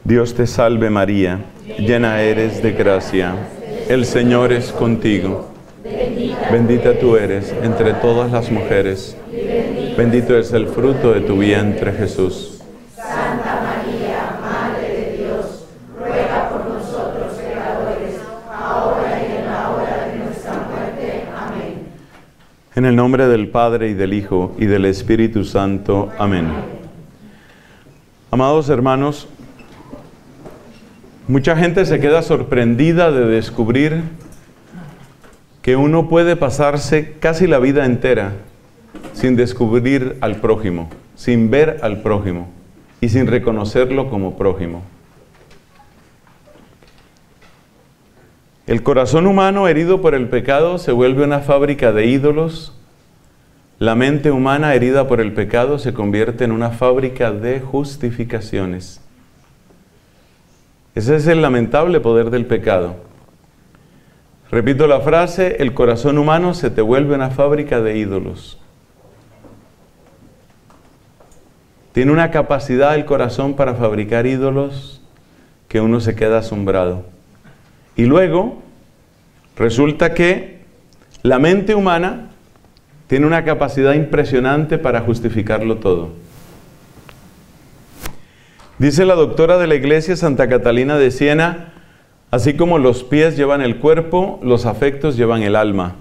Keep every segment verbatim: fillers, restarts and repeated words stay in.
Dios te salve María, llena eres de gracia, el Señor es contigo. Bendita tú eres entre todas las mujeres, bendito es el fruto de tu vientre Jesús. Santa María, Madre de Dios, ruega por nosotros pecadores, ahora y en la hora de nuestra muerte. Amén. En el nombre del Padre, y del Hijo, y del Espíritu Santo. Amén. Amados hermanos, mucha gente se queda sorprendida de descubrir que uno puede pasarse casi la vida entera sin descubrir al prójimo, sin ver al prójimo y sin reconocerlo como prójimo. El corazón humano herido por el pecado se vuelve una fábrica de ídolos. La mente humana herida por el pecado se convierte en una fábrica de justificaciones. Ese es el lamentable poder del pecado. Repito la frase, el corazón humano se te vuelve una fábrica de ídolos. Tiene una capacidad el corazón para fabricar ídolos que uno se queda asombrado. Y luego, resulta que la mente humana tiene una capacidad impresionante para justificarlo todo. Dice la doctora de la Iglesia, Santa Catalina de Siena, así como los pies llevan el cuerpo, los afectos llevan el alma.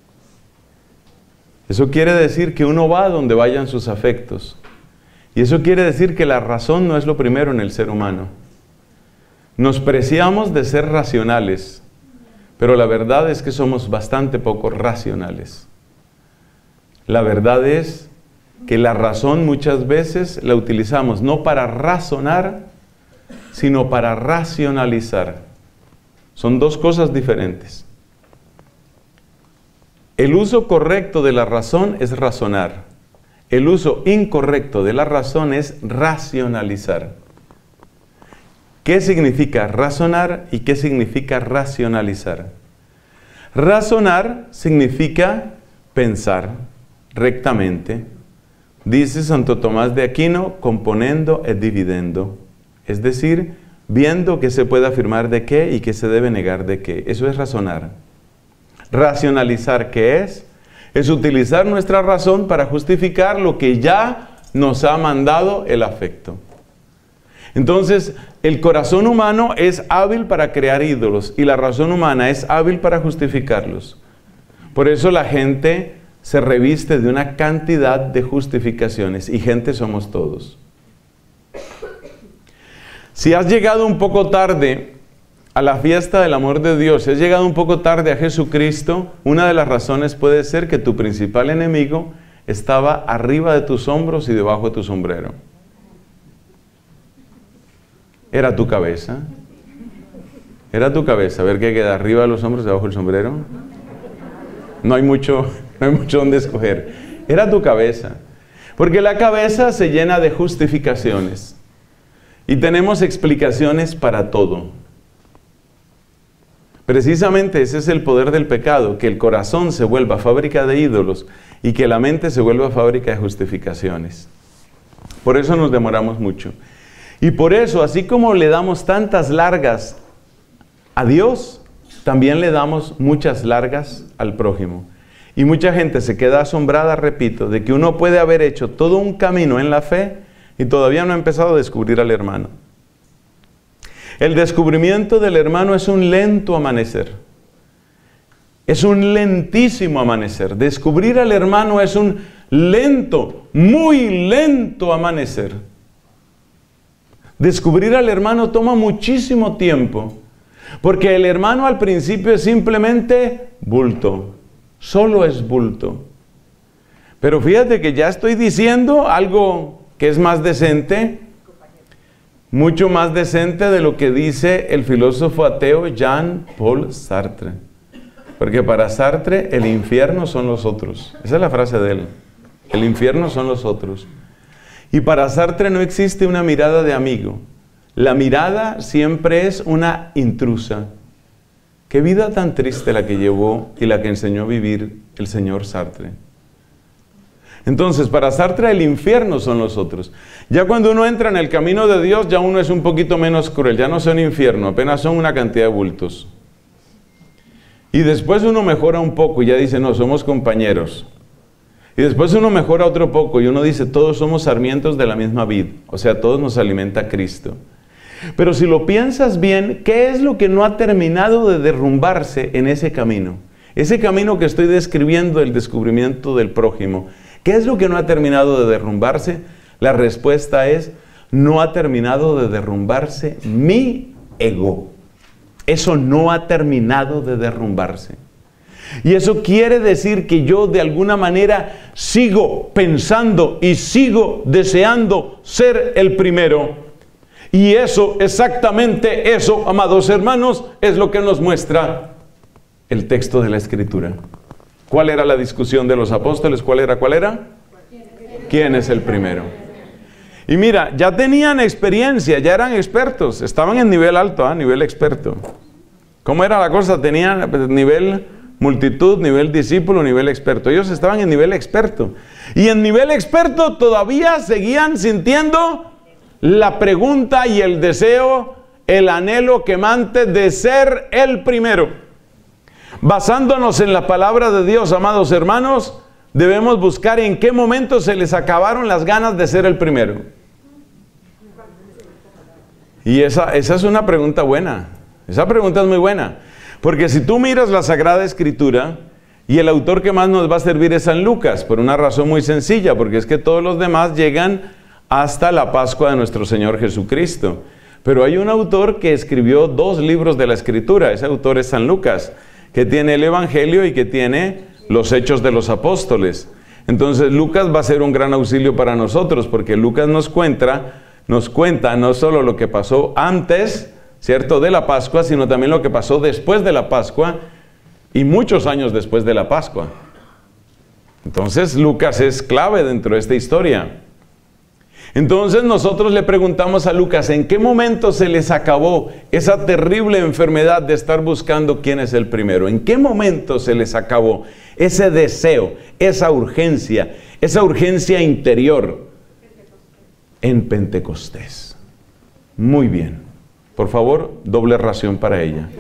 Eso quiere decir que uno va donde vayan sus afectos. Y eso quiere decir que la razón no es lo primero en el ser humano. Nos preciamos de ser racionales, pero la verdad es que somos bastante poco racionales. La verdad es que la razón muchas veces la utilizamos no para razonar, sino para racionalizar. Son dos cosas diferentes. El uso correcto de la razón es razonar. El uso incorrecto de la razón es racionalizar. ¿Qué significa razonar y qué significa racionalizar? Razonar significa pensar rectamente. Dice Santo Tomás de Aquino, componendo et dividendo. Es decir, viendo qué se puede afirmar de qué y qué se debe negar de qué. Eso es razonar. Racionalizar, ¿qué es? Es utilizar nuestra razón para justificar lo que ya nos ha mandado el afecto. Entonces, el corazón humano es hábil para crear ídolos y la razón humana es hábil para justificarlos. Por eso la gente se reviste de una cantidad de justificaciones y gente somos todos. Si has llegado un poco tarde a la fiesta del amor de Dios, si has llegado un poco tarde a Jesucristo, una de las razones puede ser que tu principal enemigo estaba arriba de tus hombros y debajo de tu sombrero. Era tu cabeza. Era tu cabeza. A ver qué queda arriba de los hombros, debajo del sombrero. No hay mucho, no hay mucho donde escoger. Era tu cabeza. Porque la cabeza se llena de justificaciones. Y tenemos explicaciones para todo. Precisamente ese es el poder del pecado, que el corazón se vuelva fábrica de ídolos y que la mente se vuelva fábrica de justificaciones. Por eso nos demoramos mucho. Y por eso, así como le damos tantas largas a Dios, también le damos muchas largas al prójimo. Y mucha gente se queda asombrada, repito, de que uno puede haber hecho todo un camino en la fe y todavía no ha empezado a descubrir al hermano. El descubrimiento del hermano es un lento amanecer. Es un lentísimo amanecer. Descubrir al hermano es un lento, muy lento amanecer. Descubrir al hermano toma muchísimo tiempo. Porque el hermano al principio es simplemente bulto. Solo es bulto. Pero fíjate que ya estoy diciendo algo que es más decente, mucho más decente de lo que dice el filósofo ateo Jean-Paul Sartre. Porque para Sartre el infierno son los otros. Esa es la frase de él. El infierno son los otros. Y para Sartre no existe una mirada de amigo. La mirada siempre es una intrusa. Qué vida tan triste la que llevó y la que enseñó a vivir el señor Sartre. Entonces, para Sartre el infierno son los otros. Ya cuando uno entra en el camino de Dios, ya uno es un poquito menos cruel, ya no son infierno, apenas son una cantidad de bultos. Y después uno mejora un poco y ya dice, no, somos compañeros. Y después uno mejora otro poco y uno dice, todos somos sarmientos de la misma vid, o sea, todos nos alimenta Cristo. Pero si lo piensas bien, ¿qué es lo que no ha terminado de derrumbarse en ese camino? Ese camino que estoy describiendo, el descubrimiento del prójimo, ¿qué es lo que no ha terminado de derrumbarse? La respuesta es, no ha terminado de derrumbarse mi ego. Eso no ha terminado de derrumbarse. Y eso quiere decir que yo de alguna manera sigo pensando y sigo deseando ser el primero. Y eso, exactamente eso, amados hermanos, es lo que nos muestra el texto de la Escritura. ¿Cuál era la discusión de los apóstoles? ¿Cuál era? ¿Cuál era? ¿Quién es el primero? Y mira, ya tenían experiencia, ya eran expertos, estaban en nivel alto, ¿eh? Nivel experto. ¿Cómo era la cosa? Tenían pues, nivel multitud, nivel discípulo, nivel experto. Ellos estaban en nivel experto. Y en nivel experto todavía seguían sintiendo la pregunta y el deseo, el anhelo quemante de ser el primero. Basándonos en la palabra de Dios, amados hermanos, debemos buscar en qué momento se les acabaron las ganas de ser el primero. Y esa, esa es una pregunta buena. Esa pregunta es muy buena. Porque si tú miras la Sagrada Escritura, y el autor que más nos va a servir es San Lucas, por una razón muy sencilla, porque es que todos los demás llegan hasta la Pascua de nuestro Señor Jesucristo. Pero hay un autor que escribió dos libros de la Escritura. Ese autor es San Lucas, que tiene el Evangelio y que tiene los Hechos de los Apóstoles. Entonces Lucas va a ser un gran auxilio para nosotros, porque Lucas nos cuenta, nos cuenta no solo lo que pasó antes, ¿cierto?, de la Pascua, sino también lo que pasó después de la Pascua y muchos años después de la Pascua. Entonces Lucas es clave dentro de esta historia. Entonces nosotros le preguntamos a Lucas, ¿en qué momento se les acabó esa terrible enfermedad de estar buscando quién es el primero? ¿En qué momento se les acabó ese deseo, esa urgencia, esa urgencia interior? En Pentecostés. Muy bien. Por favor, doble ración para ella.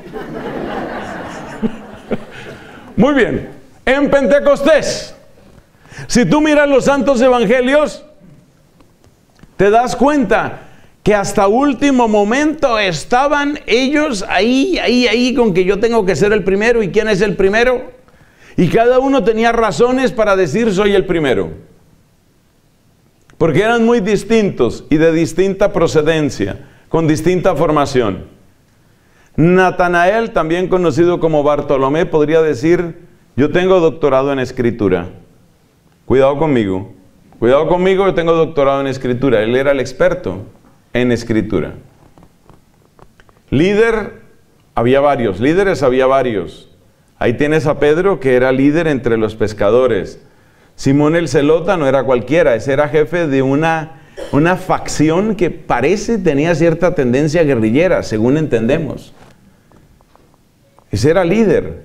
Muy bien. En Pentecostés. Si tú miras los santos evangelios, te das cuenta que hasta último momento estaban ellos ahí, ahí, ahí, con que yo tengo que ser el primero. ¿Y quién es el primero? Y cada uno tenía razones para decir soy el primero. Porque eran muy distintos y de distinta procedencia, con distinta formación. Natanael, también conocido como Bartolomé, podría decir, yo tengo doctorado en Escritura. Cuidado conmigo. Cuidado conmigo, yo tengo doctorado en Escritura. Él era el experto en Escritura. Líder, había varios. Líderes, había varios. Ahí tienes a Pedro, que era líder entre los pescadores. Simón el Zelota no era cualquiera. Ese era jefe de una, una facción que parece tenía cierta tendencia guerrillera, según entendemos. Ese era líder.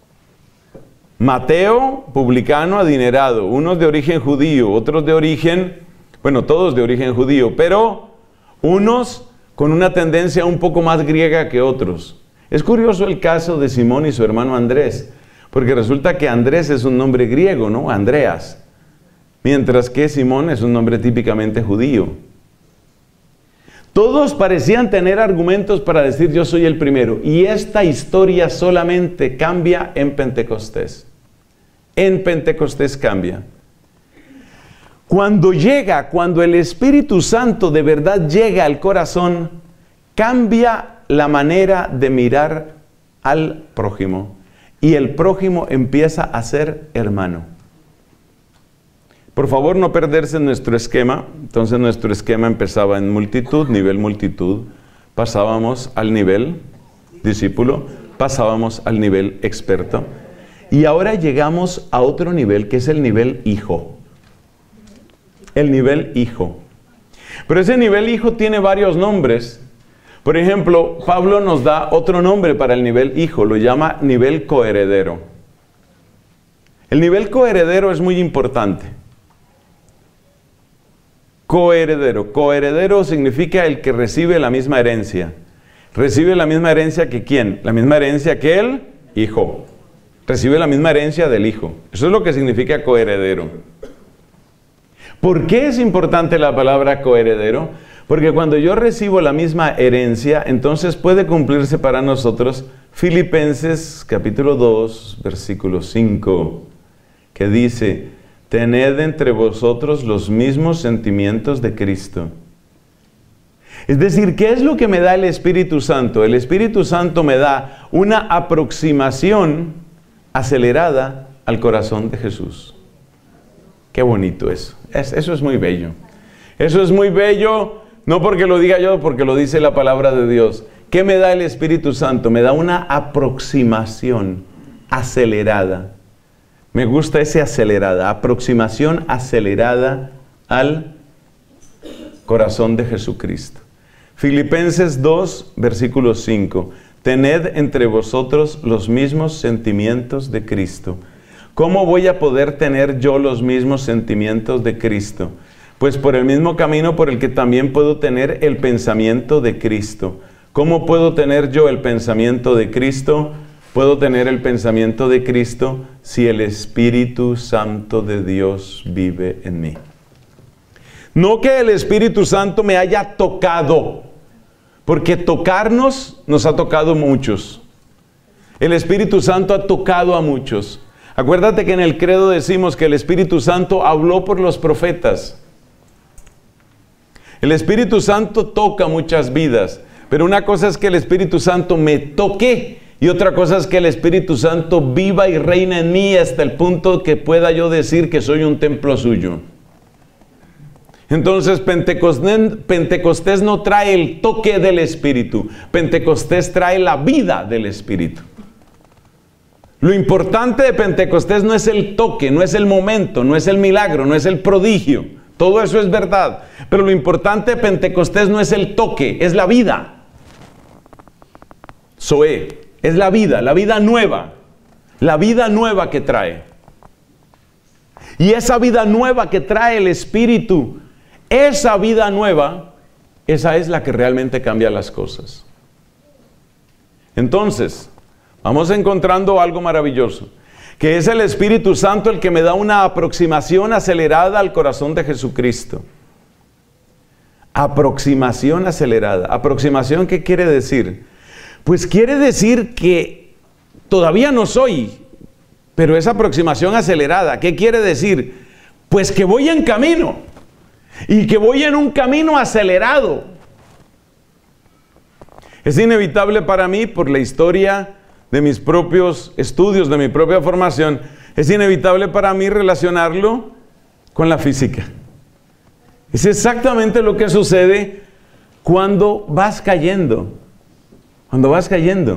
Mateo, publicano adinerado, unos de origen judío, otros de origen, bueno, todos de origen judío, pero unos con una tendencia un poco más griega que otros. Es curioso el caso de Simón y su hermano Andrés, porque resulta que Andrés es un nombre griego, ¿no? Andreas, mientras que Simón es un nombre típicamente judío. Todos parecían tener argumentos para decir yo soy el primero. Y esta historia solamente cambia en Pentecostés. En Pentecostés cambia. Cuando llega, cuando el Espíritu Santo de verdad llega al corazón, cambia la manera de mirar al prójimo. Y el prójimo empieza a ser hermano. Por favor, no perderse en nuestro esquema. Entonces nuestro esquema empezaba en multitud, nivel multitud. Pasábamos al nivel discípulo, pasábamos al nivel experto. Y ahora llegamos a otro nivel, que es el nivel hijo. El nivel hijo. Pero ese nivel hijo tiene varios nombres. Por ejemplo, Pablo nos da otro nombre para el nivel hijo, lo llama nivel coheredero. El nivel coheredero es muy importante. Coheredero. Coheredero significa el que recibe la misma herencia. ¿Recibe la misma herencia que quién? La misma herencia que el hijo. Recibe la misma herencia del hijo. Eso es lo que significa coheredero. ¿Por qué es importante la palabra coheredero? Porque cuando yo recibo la misma herencia, entonces puede cumplirse para nosotros Filipenses capítulo dos, versículo cinco, que dice: tened entre vosotros los mismos sentimientos de Cristo. Es decir, ¿qué es lo que me da el Espíritu Santo? El Espíritu Santo me da una aproximación acelerada al corazón de Jesús. Qué bonito eso. Es, eso es muy bello. Eso es muy bello, no porque lo diga yo, porque lo dice la palabra de Dios. ¿Qué me da el Espíritu Santo? Me da una aproximación acelerada. Me gusta ese acelerada, aproximación acelerada al corazón de Jesucristo. Filipenses dos, versículo cinco. Tened entre vosotros los mismos sentimientos de Cristo. ¿Cómo voy a poder tener yo los mismos sentimientos de Cristo? Pues por el mismo camino por el que también puedo tener el pensamiento de Cristo. ¿Cómo puedo tener yo el pensamiento de Cristo? Puedo tener el pensamiento de Cristo si el Espíritu Santo de Dios vive en mí. No que el Espíritu Santo me haya tocado, porque tocarnos nos ha tocado muchos. El Espíritu Santo ha tocado a muchos. Acuérdate que en el credo decimos que el Espíritu Santo habló por los profetas. El Espíritu Santo toca muchas vidas, pero una cosa es que el Espíritu Santo me toque y otra cosa es que el Espíritu Santo viva y reina en mí hasta el punto que pueda yo decir que soy un templo suyo. Entonces Pentecostés, Pentecostés no trae el toque del Espíritu, Pentecostés trae la vida del Espíritu. Lo importante de Pentecostés no es el toque, no es el momento, no es el milagro, no es el prodigio. Todo eso es verdad. Pero lo importante de Pentecostés no es el toque, es la vida. Zoé, es la vida, la vida nueva. La vida nueva que trae. Y esa vida nueva que trae el Espíritu, esa vida nueva, esa es la que realmente cambia las cosas. Entonces, vamos encontrando algo maravilloso, que es el Espíritu Santo el que me da una aproximación acelerada al corazón de Jesucristo. Aproximación acelerada. ¿Aproximación qué quiere decir? Pues quiere decir que todavía no soy, pero es aproximación acelerada. ¿Qué quiere decir? Pues que voy en camino, y que voy en un camino acelerado. Es inevitable para mí, por la historia de mis propios estudios, de mi propia formación, es inevitable para mí relacionarlo con la física. Es exactamente lo que sucede cuando vas cayendo. Cuando vas cayendo.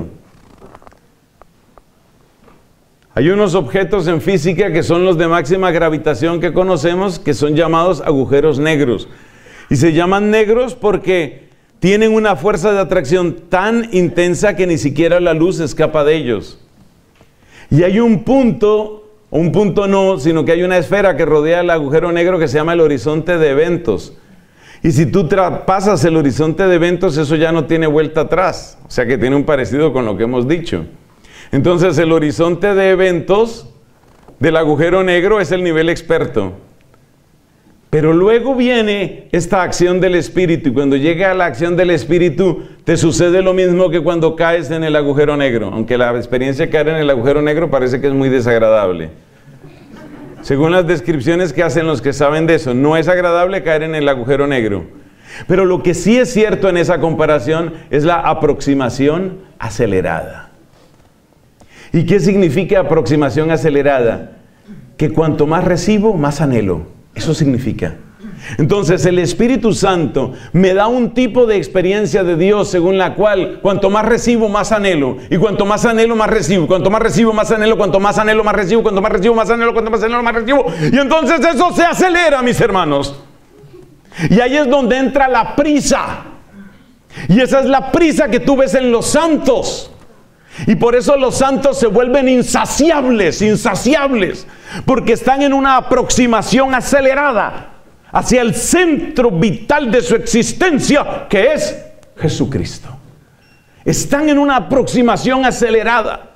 Hay unos objetos en física que son los de máxima gravitación que conocemos, que son llamados agujeros negros. Y se llaman negros porque tienen una fuerza de atracción tan intensa que ni siquiera la luz escapa de ellos. Y hay un punto, o un punto no, sino que hay una esfera que rodea el agujero negro que se llama el horizonte de eventos. Y si tú traspasas el horizonte de eventos, eso ya no tiene vuelta atrás. O sea que tiene un parecido con lo que hemos dicho. Entonces el horizonte de eventos del agujero negro es el nivel experto. Pero luego viene esta acción del Espíritu, y cuando llega a la acción del Espíritu, te sucede lo mismo que cuando caes en el agujero negro, aunque la experiencia de caer en el agujero negro parece que es muy desagradable. Según las descripciones que hacen los que saben de eso, no es agradable caer en el agujero negro. Pero lo que sí es cierto en esa comparación es la aproximación acelerada. ¿Y qué significa aproximación acelerada? Que cuanto más recibo, más anhelo. Eso significa. Entonces el Espíritu Santo me da un tipo de experiencia de Dios según la cual cuanto más recibo, más anhelo. Y cuanto más anhelo, más recibo. Cuanto más recibo, más anhelo. Cuanto más anhelo, más recibo. Cuanto más recibo, más anhelo. Cuanto más anhelo, más recibo. Y entonces eso se acelera, mis hermanos. Y ahí es donde entra la prisa. Y esa es la prisa que tú ves en los santos. Y por eso los santos se vuelven insaciables, insaciables, porque están en una aproximación acelerada hacia el centro vital de su existencia, que es Jesucristo. Están en una aproximación acelerada.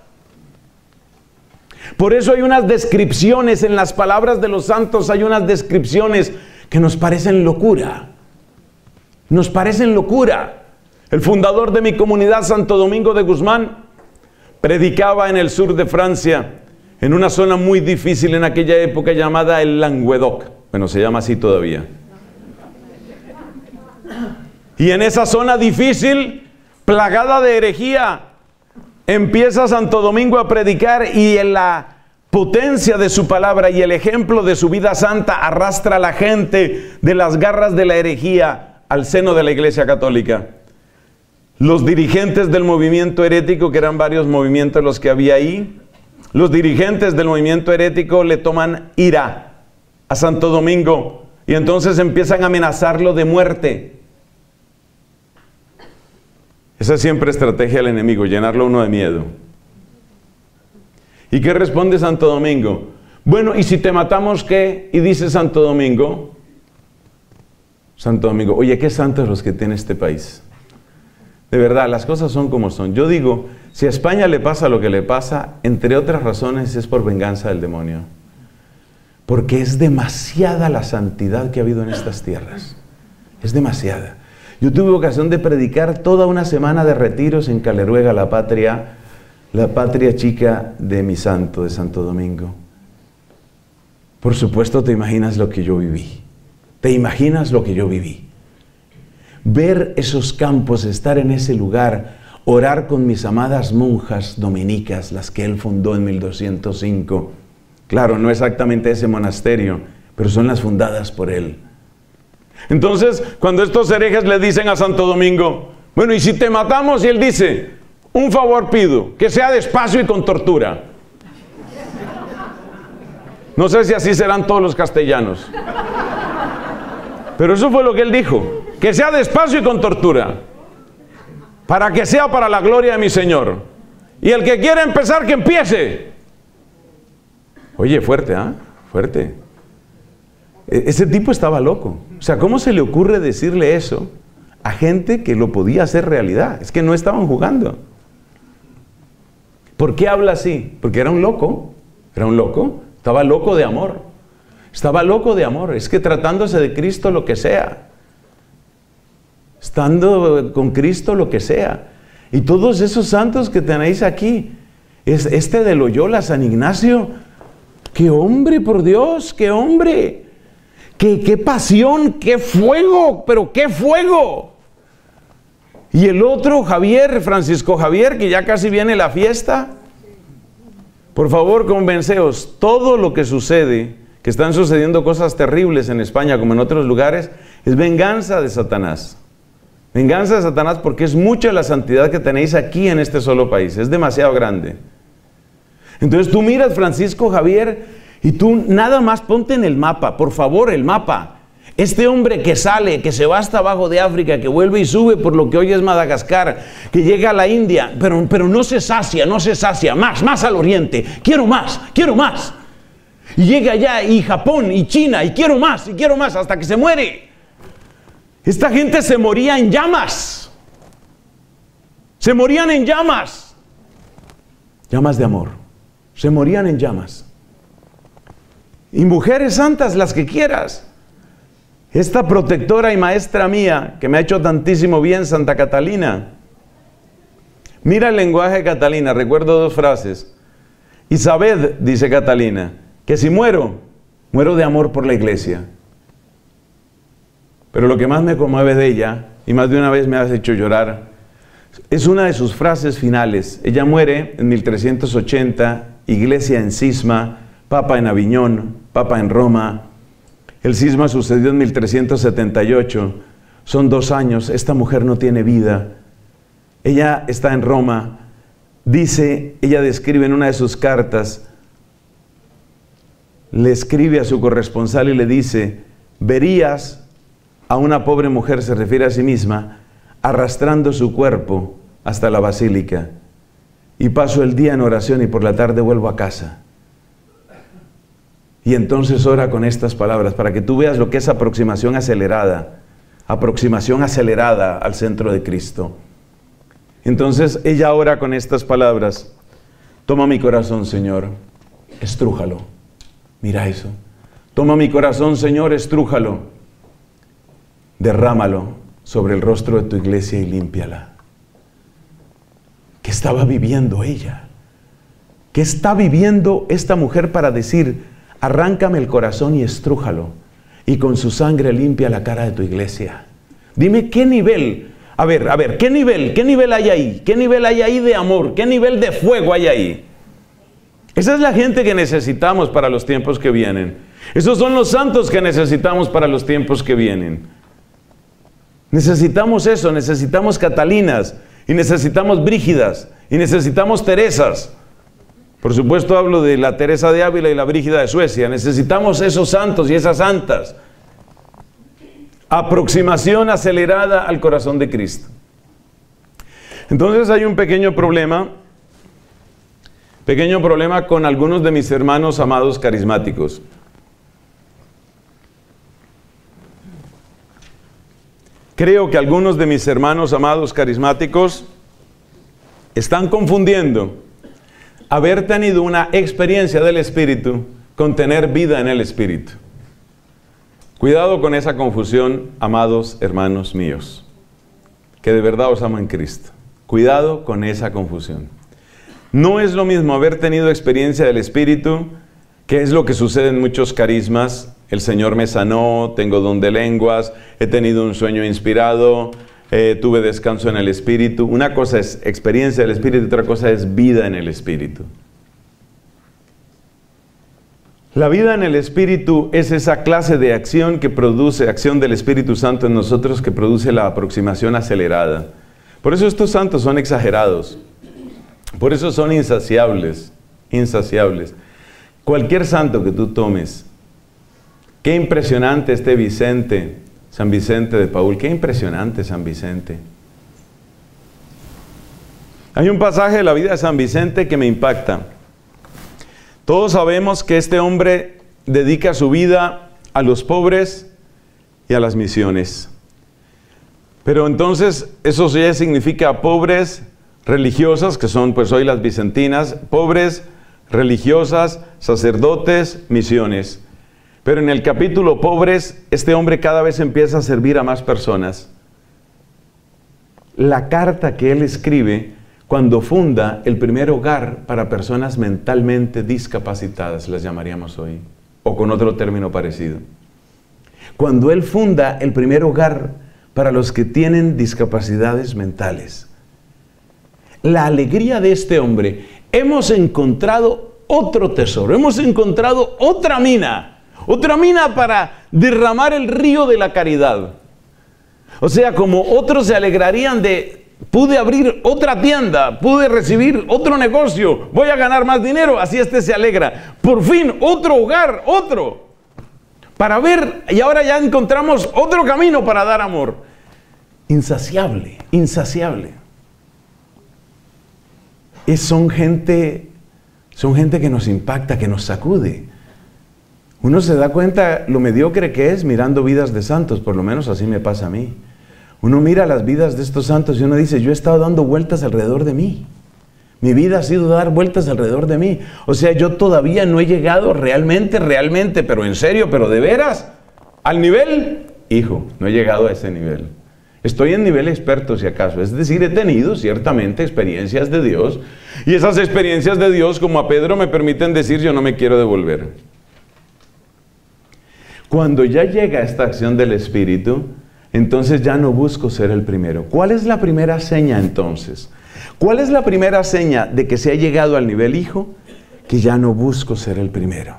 Por eso hay unas descripciones en las palabras de los santos, hay unas descripciones que nos parecen locura. Nos parecen locura. El fundador de mi comunidad, Santo Domingo de Guzmán, predicaba en el sur de Francia, en una zona muy difícil en aquella época llamada el Languedoc. Bueno, se llama así todavía. Y en esa zona difícil, plagada de herejía, empieza Santo Domingo a predicar, y en la potencia de su palabra y el ejemplo de su vida santa arrastra a la gente de las garras de la herejía al seno de la Iglesia Católica. Los dirigentes del movimiento herético, que eran varios movimientos los que había ahí, los dirigentes del movimiento herético le toman ira a Santo Domingo y entonces empiezan a amenazarlo de muerte. Esa es siempre estrategia del enemigo, llenarlo uno de miedo. ¿Y qué responde Santo Domingo? Bueno, ¿y si te matamos qué? Y dice Santo Domingo, Santo Domingo, oye, qué santos los que tiene este país. De verdad, las cosas son como son. Yo digo, si a España le pasa lo que le pasa, entre otras razones es por venganza del demonio. Porque es demasiada la santidad que ha habido en estas tierras. Es demasiada. Yo tuve ocasión de predicar toda una semana de retiros en Caleruega, la patria, la patria chica de mi santo, de Santo Domingo. Por supuesto, te imaginas lo que yo viví. Te imaginas lo que yo viví. Ver esos campos, estar en ese lugar, orar con mis amadas monjas dominicas, las que él fundó en mil doscientos cinco. Claro, no exactamente ese monasterio, pero son las fundadas por él. Entonces, cuando estos herejes le dicen a Santo Domingo, bueno, ¿y si te matamos? Y él dice, un favor pido, que sea despacio y con tortura. No sé si así serán todos los castellanos. Pero eso fue lo que él dijo. Que sea despacio y con tortura, para que sea para la gloria de mi Señor. Y el que quiera empezar, que empiece. Oye, fuerte, ¿ah? ¿eh? Fuerte. E- ese tipo estaba loco. O sea, ¿cómo se le ocurre decirle eso a gente que lo podía hacer realidad? Es que no estaban jugando. ¿Por qué habla así? Porque era un loco. Era un loco. Estaba loco de amor. Estaba loco de amor. Es que tratándose de Cristo, lo que sea. Estando con Cristo, lo que sea. Y todos esos santos que tenéis aquí, es este de Loyola, San Ignacio, qué hombre, por Dios, qué hombre, qué, qué pasión, qué fuego, pero qué fuego. Y el otro, Javier, Francisco Javier, que ya casi viene la fiesta. Por favor, convenceos, todo lo que sucede, que están sucediendo cosas terribles en España como en otros lugares, es venganza de Satanás. Venganza de Satanás, porque es mucha la santidad que tenéis aquí en este solo país. Es demasiado grande. Entonces tú miras Francisco Javier y tú nada más ponte en el mapa, por favor, el mapa. Este hombre que sale, que se va hasta abajo de África, que vuelve y sube por lo que hoy es Madagascar, que llega a la India, pero, pero no se sacia, no se sacia, más, más al oriente. Quiero más, quiero más. Y llega allá y Japón y China y quiero más, y quiero más, hasta que se muere. Esta gente se moría en llamas. Se morían en llamas. Llamas de amor. Se morían en llamas. Y mujeres santas, las que quieras. Esta protectora y maestra mía, que me ha hecho tantísimo bien, Santa Catalina. Mira el lenguaje de Catalina, recuerdo dos frases. Y sabed, dice Catalina, que si muero, muero de amor por la iglesia. Pero lo que más me conmueve de ella, y más de una vez me has hecho llorar, es una de sus frases finales. Ella muere en mil trescientos ochenta, iglesia en cisma, papa en Aviñón, papa en Roma. El cisma sucedió en mil trescientos setenta y ocho. Son dos años, esta mujer no tiene vida. Ella está en Roma. Dice, ella describe en una de sus cartas, le escribe a su corresponsal y le dice, verías a una pobre mujer, se refiere a sí misma, arrastrando su cuerpo hasta la basílica. Y paso el día en oración y por la tarde vuelvo a casa. Y entonces ora con estas palabras para que tú veas lo que es aproximación acelerada. Aproximación acelerada al centro de Cristo. Entonces ella ora con estas palabras. Toma mi corazón, Señor, estrújalo. Mira eso. Toma mi corazón, Señor, estrújalo. Derrámalo sobre el rostro de tu iglesia y límpiala. ¿Qué estaba viviendo ella? ¿Qué está viviendo esta mujer para decir, arráncame el corazón y estrújalo, y con su sangre limpia la cara de tu iglesia? Dime qué nivel, a ver, a ver, ¿qué nivel, qué nivel hay ahí? ¿Qué nivel hay ahí de amor? ¿Qué nivel de fuego hay ahí? Esa es la gente que necesitamos para los tiempos que vienen. Esos son los santos que necesitamos para los tiempos que vienen. Necesitamos eso, necesitamos Catalinas, y necesitamos Brígidas, y necesitamos Teresas. Por supuesto hablo de la Teresa de Ávila y la Brígida de Suecia. Necesitamos esos santos y esas santas. Aproximación acelerada al corazón de Cristo. Entonces hay un pequeño problema, pequeño problema con algunos de mis hermanos amados carismáticos. Creo que algunos de mis hermanos amados carismáticos están confundiendo haber tenido una experiencia del Espíritu con tener vida en el Espíritu. Cuidado con esa confusión, amados hermanos míos, que de verdad os amo en Cristo. Cuidado con esa confusión. No es lo mismo haber tenido experiencia del Espíritu, que es lo que sucede en muchos carismas. El Señor me sanó, tengo don de lenguas, he tenido un sueño inspirado, eh, tuve descanso en el Espíritu. Una cosa es experiencia del Espíritu, otra cosa es vida en el Espíritu. La vida en el Espíritu es esa clase de acción que produce, acción del Espíritu Santo en nosotros, que produce la aproximación acelerada. Por eso estos santos son exagerados. Por eso son insaciables, insaciables. Cualquier santo que tú tomes, qué impresionante este Vicente, San Vicente de Paúl, qué impresionante San Vicente. Hay un pasaje de la vida de San Vicente que me impacta. Todos sabemos que este hombre dedica su vida a los pobres y a las misiones. Pero entonces eso ya significa pobres religiosas, que son pues hoy las vicentinas, pobres religiosas, sacerdotes, misiones. Pero en el capítulo pobres, este hombre cada vez empieza a servir a más personas. La carta que él escribe cuando funda el primer hogar para personas mentalmente discapacitadas, las llamaríamos hoy, o con otro término parecido. Cuando él funda el primer hogar para los que tienen discapacidades mentales. La alegría de este hombre, hemos encontrado otro tesoro, hemos encontrado otra mina, otra mina para derramar el río de la caridad. O sea, como otros se alegrarían de, pude abrir otra tienda, pude recibir otro negocio, voy a ganar más dinero, así este se alegra. Por fin, otro hogar, otro. Para ver, y ahora ya encontramos otro camino para dar amor. Insaciable, insaciable. Es, son gente, son gente que nos impacta, que nos sacude. Uno se da cuenta lo mediocre que es mirando vidas de santos, por lo menos así me pasa a mí. Uno mira las vidas de estos santos y uno dice, yo he estado dando vueltas alrededor de mí. Mi vida ha sido dar vueltas alrededor de mí. O sea, yo todavía no he llegado realmente, realmente, pero en serio, pero de veras, al nivel, hijo, no he llegado a ese nivel. Estoy en nivel experto si acaso, es decir, he tenido ciertamente experiencias de Dios y esas experiencias de Dios, como a Pedro, me permiten decir yo no me quiero devolver. Cuando ya llega esta acción del Espíritu, entonces ya no busco ser el primero. ¿Cuál es la primera seña entonces? ¿Cuál es la primera seña de que se ha llegado al nivel hijo? Que ya no busco ser el primero.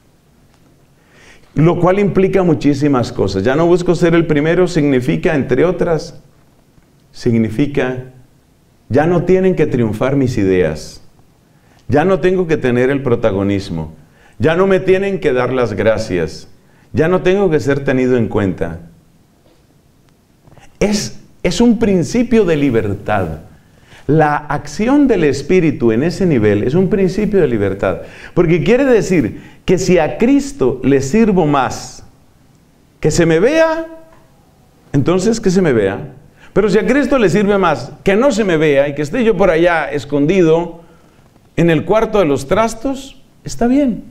Lo cual implica muchísimas cosas. Ya no busco ser el primero significa, entre otras, significa, ya no tienen que triunfar mis ideas. Ya no tengo que tener el protagonismo. Ya no me tienen que dar las gracias. Ya no tengo que ser tenido en cuenta. Es, es un principio de libertad. La acción del Espíritu en ese nivel es un principio de libertad. Porque quiere decir que si a Cristo le sirvo más que se me vea, entonces que se me vea. Pero si a Cristo le sirve más que no se me vea y que esté yo por allá escondido en el cuarto de los trastos, está bien.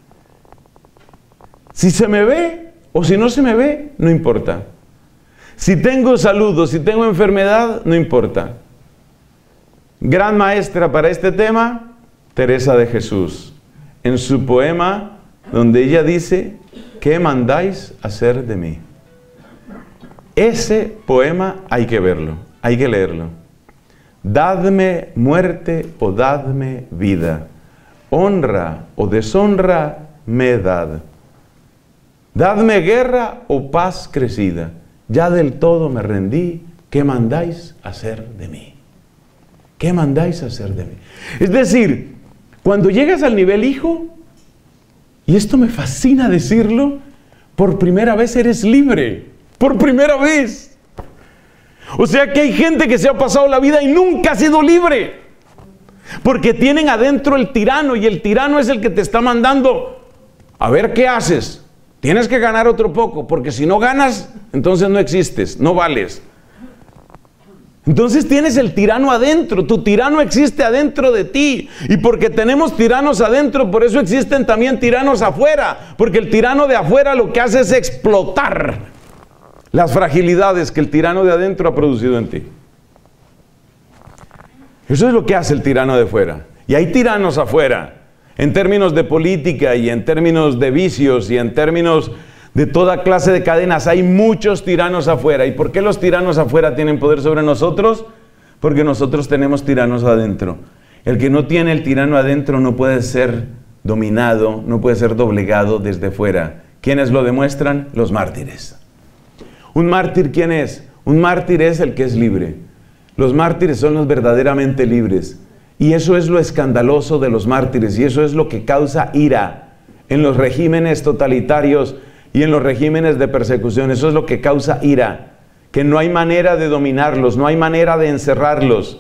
Si se me ve o si no se me ve, no importa. Si tengo salud o si tengo enfermedad, no importa. Gran maestra para este tema, Teresa de Jesús, en su poema donde ella dice, ¿qué mandáis hacer de mí? Ese poema hay que verlo, hay que leerlo. Dadme muerte o dadme vida, honra o deshonra me dad. Dadme guerra o paz crecida, ya del todo me rendí, ¿qué mandáis hacer de mí? ¿Qué mandáis hacer de mí? Es decir, cuando llegas al nivel hijo, y esto me fascina decirlo, por primera vez eres libre. Por primera vez. O sea que hay gente que se ha pasado la vida y nunca ha sido libre. Porque tienen adentro el tirano y el tirano es el que te está mandando a ver qué haces. Tienes que ganar otro poco, porque si no ganas, entonces no existes, no vales. Entonces tienes el tirano adentro, tu tirano existe adentro de ti. Y porque tenemos tiranos adentro, por eso existen también tiranos afuera. Porque el tirano de afuera lo que hace es explotar las fragilidades que el tirano de adentro ha producido en ti. Eso es lo que hace el tirano de fuera. Y hay tiranos afuera, en términos de política y en términos de vicios y en términos de toda clase de cadenas. Hay muchos tiranos afuera. ¿Y por qué los tiranos afuera tienen poder sobre nosotros? Porque nosotros tenemos tiranos adentro. El que no tiene el tirano adentro no puede ser dominado, no puede ser doblegado desde fuera. ¿Quiénes lo demuestran? Los mártires. ¿Un mártir quién es? Un mártir es el que es libre. Los mártires son los verdaderamente libres. Y eso es lo escandaloso de los mártires. Y eso es lo que causa ira en los regímenes totalitarios y en los regímenes de persecución. Eso es lo que causa ira. Que no hay manera de dominarlos, no hay manera de encerrarlos.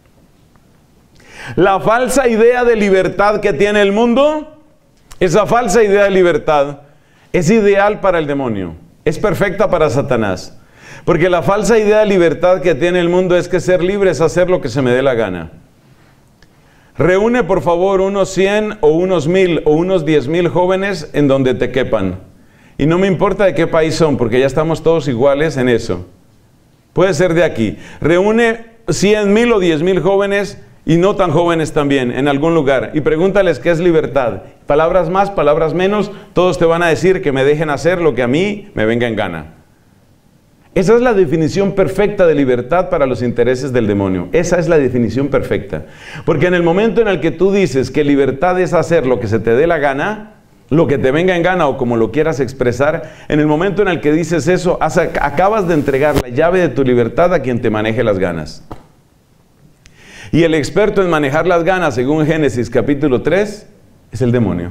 La falsa idea de libertad que tiene el mundo, esa falsa idea de libertad es ideal para el demonio. Es perfecta para Satanás. Porque la falsa idea de libertad que tiene el mundo es que ser libre es hacer lo que se me dé la gana. Reúne por favor unos cien o unos mil o unos diez mil jóvenes en donde te quepan. Y no me importa de qué país son, porque ya estamos todos iguales en eso. Puede ser de aquí. Reúne cien mil o diez mil jóvenes y no tan jóvenes también en algún lugar. Y pregúntales qué es libertad. Palabras más, palabras menos, todos te van a decir que me dejen hacer lo que a mí me venga en gana. Esa es la definición perfecta de libertad para los intereses del demonio. Esa es la definición perfecta. Porque en el momento en el que tú dices que libertad es hacer lo que se te dé la gana, lo que te venga en gana o como lo quieras expresar, en el momento en el que dices eso, acabas de entregar la llave de tu libertad a quien te maneje las ganas. Y el experto en manejar las ganas, según Génesis capítulo tres, es el demonio.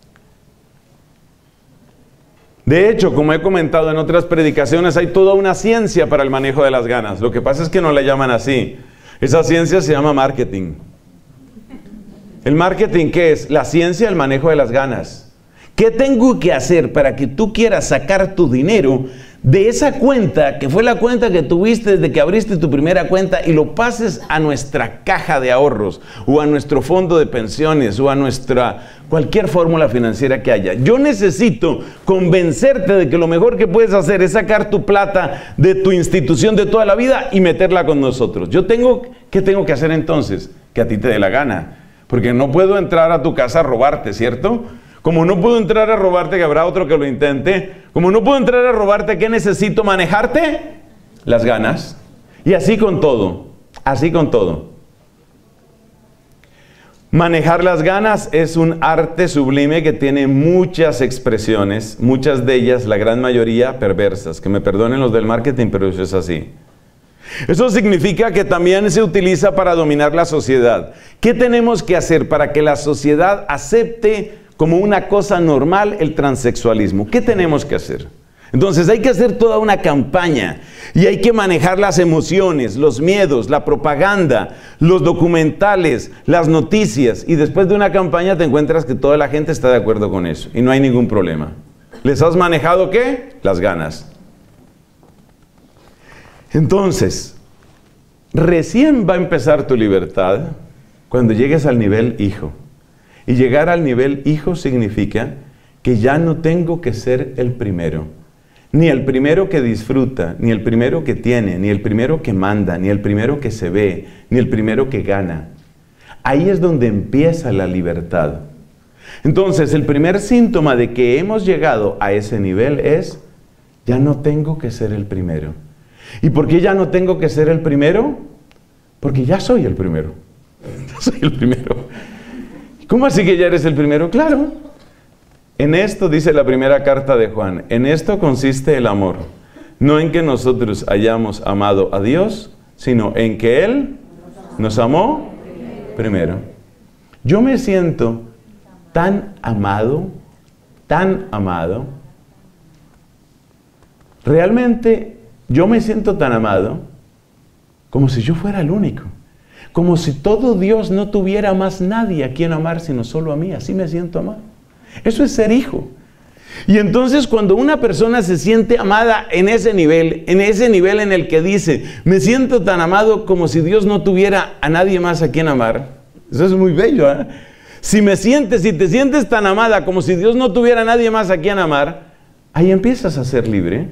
De hecho, como he comentado en otras predicaciones, hay toda una ciencia para el manejo de las ganas. Lo que pasa es que no la llaman así. Esa ciencia se llama marketing. ¿El marketing qué es? La ciencia del manejo de las ganas. ¿Qué tengo que hacer para que tú quieras sacar tu dinero de esa cuenta, que fue la cuenta que tuviste desde que abriste tu primera cuenta, y lo pases a nuestra caja de ahorros, o a nuestro fondo de pensiones, o a nuestra cualquier fórmula financiera que haya? Yo necesito convencerte de que lo mejor que puedes hacer es sacar tu plata de tu institución de toda la vida y meterla con nosotros. Yo tengo, ¿qué tengo que hacer entonces? Que a ti te dé la gana. Porque no puedo entrar a tu casa a robarte, ¿cierto? Como no puedo entrar a robarte, que habrá otro que lo intente. Como no puedo entrar a robarte, ¿qué necesito? Manejarte las ganas. Y así con todo, así con todo. Manejar las ganas es un arte sublime que tiene muchas expresiones, muchas de ellas, la gran mayoría, perversas. Que me perdonen los del marketing, pero eso es así. Eso significa que también se utiliza para dominar la sociedad. ¿Qué tenemos que hacer para que la sociedad acepte como una cosa normal el transexualismo? ¿Qué tenemos que hacer? Entonces hay que hacer toda una campaña y hay que manejar las emociones, los miedos, la propaganda, los documentales, las noticias, y después de una campaña te encuentras que toda la gente está de acuerdo con eso y no hay ningún problema. ¿Les has manejado qué? Las ganas. Entonces, recién va a empezar tu libertad cuando llegues al nivel hijo. Y llegar al nivel hijo significa que ya no tengo que ser el primero. Ni el primero que disfruta, ni el primero que tiene, ni el primero que manda, ni el primero que se ve, ni el primero que gana. Ahí es donde empieza la libertad. Entonces, el primer síntoma de que hemos llegado a ese nivel es, ya no tengo que ser el primero. ¿Y por qué ya no tengo que ser el primero? Porque ya soy el primero. Ya soy el primero. ¿Cómo así que ya eres el primero? Claro. En esto dice la primera carta de Juan, en esto consiste el amor, no en que nosotros hayamos amado a Dios, sino en que Él nos amó primero. Yo me siento tan amado, tan amado, realmente yo me siento tan amado como si yo fuera el único, como si todo Dios no tuviera más nadie a quien amar sino solo a mí, así me siento amado. Eso es ser hijo. Y entonces cuando una persona se siente amada en ese nivel, en ese nivel en el que dice, me siento tan amado como si Dios no tuviera a nadie más a quien amar, eso es muy bello, ¿eh? Si me sientes, si te sientes tan amada como si Dios no tuviera a nadie más a quien amar, ahí empiezas a ser libre.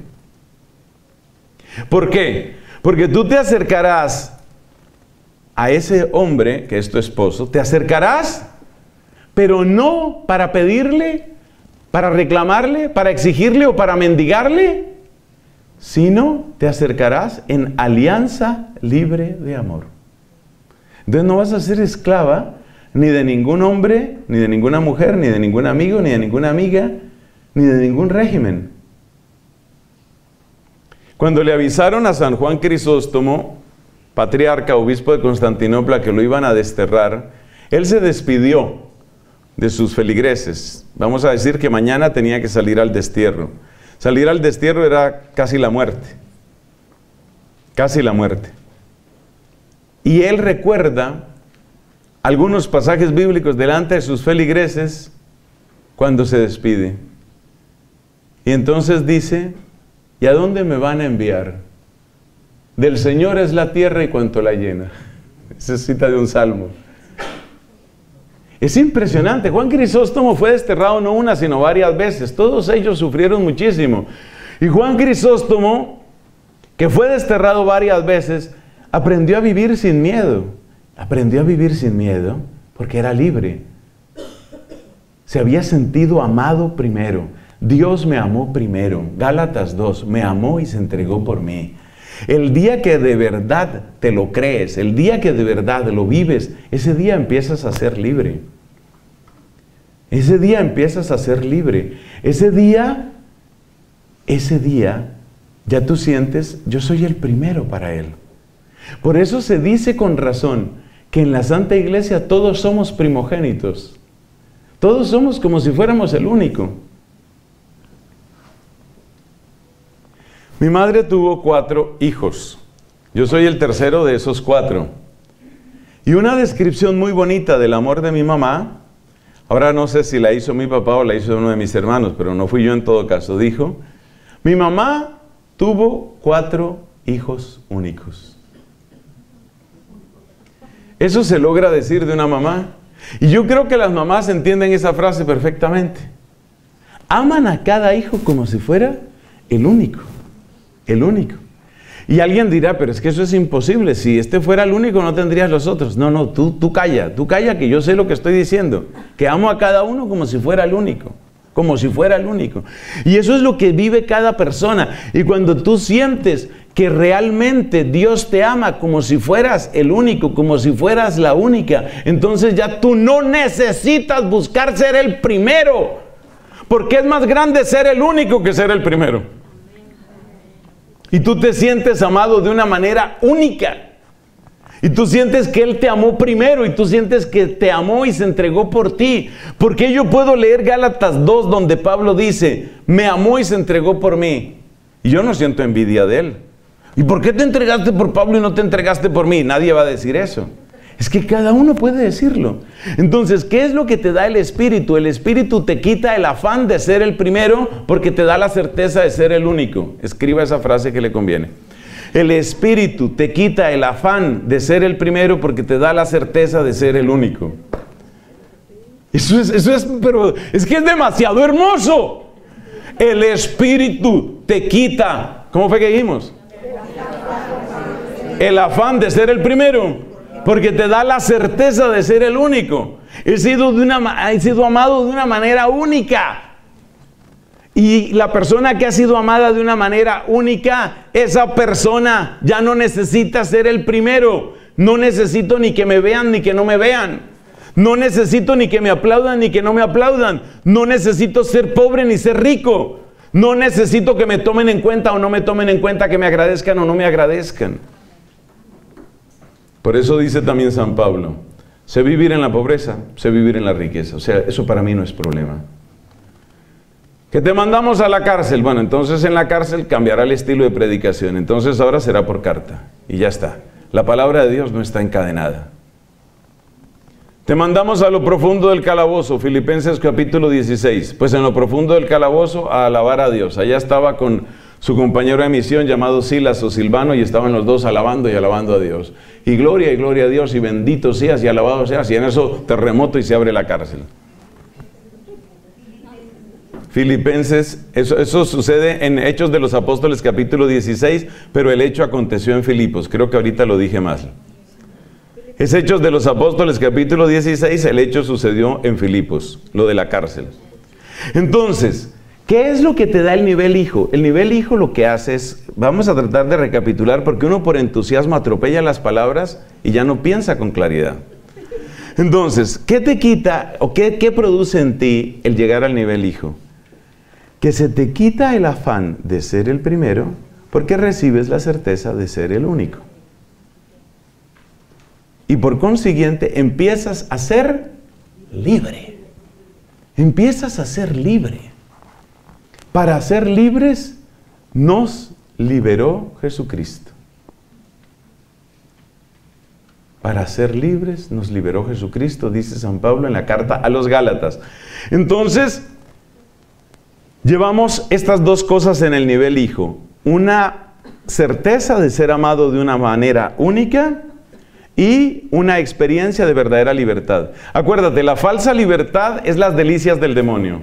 ¿Por qué? Porque tú te acercarás a ese hombre, que es tu esposo, te acercarás, pero no para pedirle, para reclamarle, para exigirle o para mendigarle, sino te acercarás en alianza libre de amor. Entonces no vas a ser esclava ni de ningún hombre, ni de ninguna mujer, ni de ningún amigo, ni de ninguna amiga, ni de ningún régimen. Cuando le avisaron a San Juan Crisóstomo, patriarca, obispo de Constantinopla, que lo iban a desterrar, él se despidió de sus feligreses. Vamos a decir que mañana tenía que salir al destierro. Salir al destierro era casi la muerte. Casi la muerte. Y él recuerda algunos pasajes bíblicos delante de sus feligreses cuando se despide. Y entonces dice, ¿y a dónde me van a enviar? Del Señor es la tierra y cuanto la llena. Esa es cita de un salmo. Es impresionante. Juan Crisóstomo fue desterrado no una, sino varias veces. Todos ellos sufrieron muchísimo. Y Juan Crisóstomo, que fue desterrado varias veces, aprendió a vivir sin miedo. Aprendió a vivir sin miedo porque era libre. Se había sentido amado primero. Dios me amó primero. Gálatas dos, me amó y se entregó por mí. El día que de verdad te lo crees, el día que de verdad lo vives, ese día empiezas a ser libre. Ese día empiezas a ser libre. Ese día, ese día, ya tú sientes, yo soy el primero para Él. Por eso se dice con razón que en la Santa Iglesia todos somos primogénitos. Todos somos como si fuéramos el único. Mi madre tuvo cuatro hijos. Yo soy el tercero de esos cuatro. Y una descripción muy bonita del amor de mi mamá, ahora no sé si la hizo mi papá o la hizo uno de mis hermanos, pero no fui yo en todo caso, dijo, mi mamá tuvo cuatro hijos únicos. Eso se logra decir de una mamá. Y yo creo que las mamás entienden esa frase perfectamente. Aman a cada hijo como si fuera el único. El único. Y alguien dirá, pero es que eso es imposible. Si este fuera el único, no tendrías los otros. No, no, tú, tú calla, tú calla que yo sé lo que estoy diciendo. Que amo a cada uno como si fuera el único. Como si fuera el único. Y eso es lo que vive cada persona. Y cuando tú sientes que realmente Dios te ama como si fueras el único, como si fueras la única, entonces ya tú no necesitas buscar ser el primero. Porque es más grande ser el único que ser el primero. Y tú te sientes amado de una manera única. Y tú sientes que Él te amó primero y tú sientes que te amó y se entregó por ti. Porque yo puedo leer Gálatas dos donde Pablo dice, me amó y se entregó por mí. Y yo no siento envidia de Él. ¿Y por qué te entregaste por Pablo y no te entregaste por mí? Nadie va a decir eso. Es que cada uno puede decirlo. Entonces, ¿qué es lo que te da el Espíritu? El Espíritu te quita el afán de ser el primero porque te da la certeza de ser el único. Escriba esa frase que le conviene. El Espíritu te quita el afán de ser el primero porque te da la certeza de ser el único. Eso es, eso es, pero es que es demasiado hermoso. El Espíritu te quita, ¿cómo fue que dijimos? El afán de ser el primero, porque te da la certeza de ser el único. He sido, de una, he sido amado de una manera única. Y la persona que ha sido amada de una manera única, esa persona ya no necesita ser el primero. No necesito ni que me vean ni que no me vean. No necesito ni que me aplaudan ni que no me aplaudan. No necesito ser pobre ni ser rico. No necesito que me tomen en cuenta o no me tomen en cuenta, que me agradezcan o no me agradezcan. Por eso dice también San Pablo, sé vivir en la pobreza, sé vivir en la riqueza. O sea, eso para mí no es problema. Que te mandamos a la cárcel. Bueno, entonces en la cárcel cambiará el estilo de predicación. Entonces ahora será por carta. Y ya está. La palabra de Dios no está encadenada. Te mandamos a lo profundo del calabozo. Filipenses capítulo dieciséis. Pues en lo profundo del calabozo a alabar a Dios. Allá estaba con su compañero de misión llamado Silas o Silvano y estaban los dos alabando y alabando a Dios. Y gloria y gloria a Dios y bendito seas y alabado seas. Y en eso terremoto y se abre la cárcel. Filipenses, eso, eso sucede en Hechos de los Apóstoles capítulo dieciséis, pero el hecho aconteció en Filipos. Creo que ahorita lo dije mal. Es Hechos de los Apóstoles capítulo dieciséis, el hecho sucedió en Filipos, lo de la cárcel. Entonces, ¿qué es lo que te da el nivel hijo? El nivel hijo lo que hace es, vamos a tratar de recapitular porque uno por entusiasmo atropella las palabras y ya no piensa con claridad. Entonces, ¿qué te quita o qué, qué produce en ti el llegar al nivel hijo? Que se te quita el afán de ser el primero porque recibes la certeza de ser el único. Y por consiguiente empiezas a ser libre. Empiezas a ser libre. Para ser libres nos liberó Jesucristo. Para ser libres nos liberó Jesucristo, dice San Pablo en la carta a los Gálatas. Entonces, llevamos estas dos cosas en el nivel hijo. Una certeza de ser amado de una manera única y una experiencia de verdadera libertad. Acuérdate, la falsa libertad es las delicias del demonio.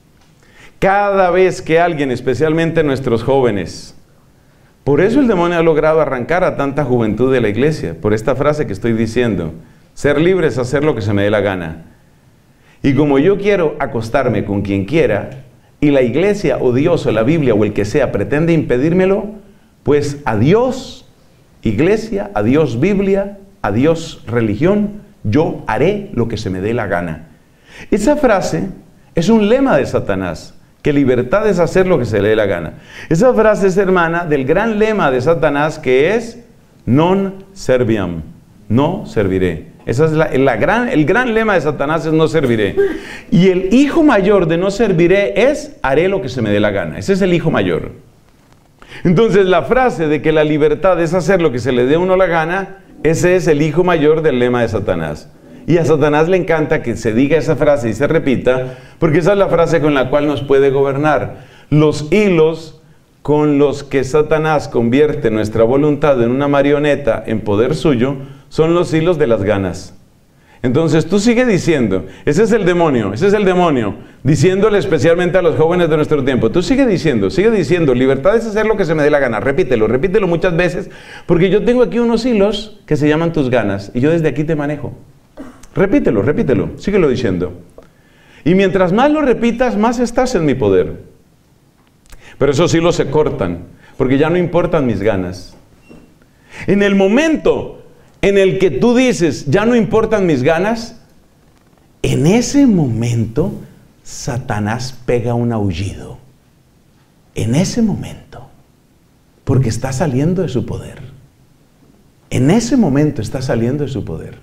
Cada vez que alguien, especialmente nuestros jóvenes, por eso el demonio ha logrado arrancar a tanta juventud de la iglesia, por esta frase que estoy diciendo, ser libre es hacer lo que se me dé la gana. Y como yo quiero acostarme con quien quiera, y la iglesia o Dios o la Biblia o el que sea pretende impedírmelo, pues adiós iglesia, adiós Biblia, adiós religión, yo haré lo que se me dé la gana. Esa frase es un lema de Satanás, que libertad es hacer lo que se le dé la gana. Esa frase es hermana del gran lema de Satanás que es non serviam, no serviré. Esa es la, la gran, el gran lema de Satanás es no serviré. Y el hijo mayor de no serviré es haré lo que se me dé la gana. Ese es el hijo mayor. Entonces la frase de que la libertad es hacer lo que se le dé a uno la gana, ese es el hijo mayor del lema de Satanás. Y a Satanás le encanta que se diga esa frase y se repita, porque esa es la frase con la cual nos puede gobernar. Los hilos con los que Satanás convierte nuestra voluntad en una marioneta en poder suyo, son los hilos de las ganas. Entonces tú sigue diciendo, ese es el demonio, ese es el demonio, diciéndole especialmente a los jóvenes de nuestro tiempo, tú sigue diciendo, sigue diciendo, libertad es hacer lo que se me dé la gana, repítelo, repítelo muchas veces, porque yo tengo aquí unos hilos que se llaman tus ganas, y yo desde aquí te manejo. Repítelo, repítelo, síguelo diciendo. Y mientras más lo repitas, más estás en mi poder. Pero esos hilos se cortan, porque ya no importan mis ganas. En el momento en el que tú dices, ya no importan mis ganas, en ese momento Satanás pega un aullido. En ese momento, porque está saliendo de su poder. en ese momento está saliendo de su poder.